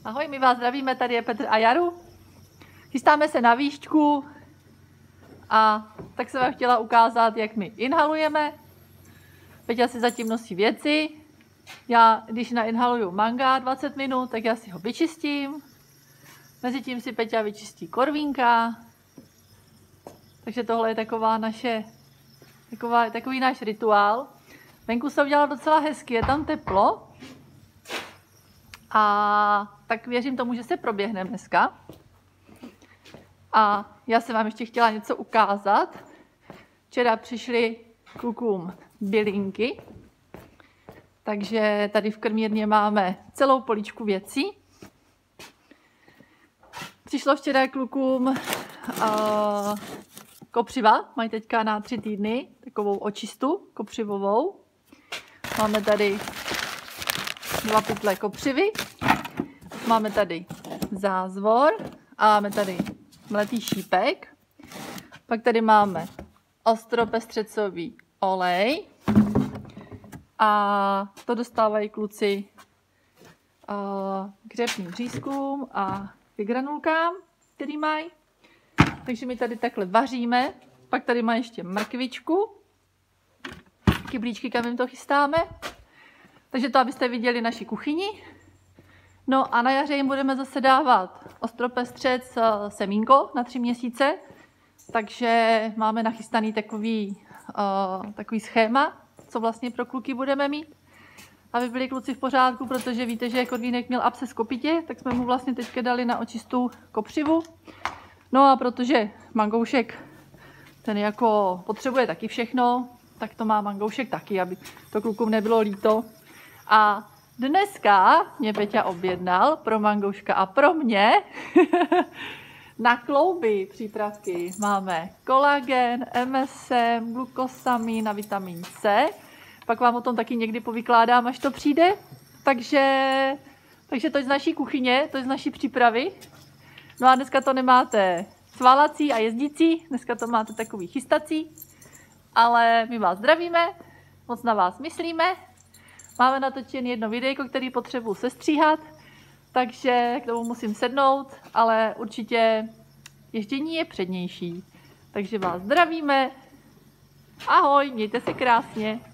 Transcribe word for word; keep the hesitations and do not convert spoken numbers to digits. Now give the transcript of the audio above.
Ahoj, my vás zdravíme, tady je Petr a Jaru. Chystáme se na výšku a tak jsem vám chtěla ukázat, jak my inhalujeme. Peťa si zatím nosí věci. Já, když nainhaluju manga dvacet minut, tak já si ho vyčistím. Mezitím si Peťa vyčistí korvínka. Takže tohle je taková naše, taková, takový náš rituál. Venku se udělalo docela hezky, je tam teplo. A tak věřím tomu, že se proběhneme dneska. A já jsem vám ještě chtěla něco ukázat. Včera přišly klukům bylinky. Takže tady v krmírně máme celou poličku věcí. Přišlo včera klukům uh, kopřiva. Mají teďka na tři týdny takovou očistu kopřivovou. Máme tady dva pytle kopřivy. Máme tady zázvor a máme tady mletý šípek. Pak tady máme ostropestřecový olej. A to dostávají kluci uh, k řepným řízkům a k granulkám, který mají. Takže my tady takhle vaříme. Pak tady má ještě mrkvičku. Kyblíčky, kam jim to chystáme. Takže to, abyste viděli naši kuchyni. No a na jaře jim budeme zase dávat ostropestřec semínko na tři měsíce. Takže máme nachystaný takový, uh, takový schéma, co vlastně pro kluky budeme mít. Aby byli kluci v pořádku, protože víte, že Korvínek měl absces kopitě, tak jsme mu vlastně teďka dali na očistu kopřivu. No a protože Mangoušek, ten jako potřebuje taky všechno, tak to má Mangoušek taky, aby to klukům nebylo líto. A dneska mě Peťa objednal pro Mangouška a pro mě na klouby přípravky. Máme kolagen, M S M, glukosamin a vitamin C. Pak vám o tom taky někdy povykládám, až to přijde. Takže, takže to je z naší kuchyně, to je z naší přípravy. No a dneska to nemáte sválací a jezdící, dneska to máte takový chystací. Ale my vás zdravíme, moc na vás myslíme. Máme natočené jedno videjko, který potřebuji sestříhat, takže k tomu musím sednout, ale určitě ježdění je přednější. Takže vás zdravíme. Ahoj, mějte se krásně.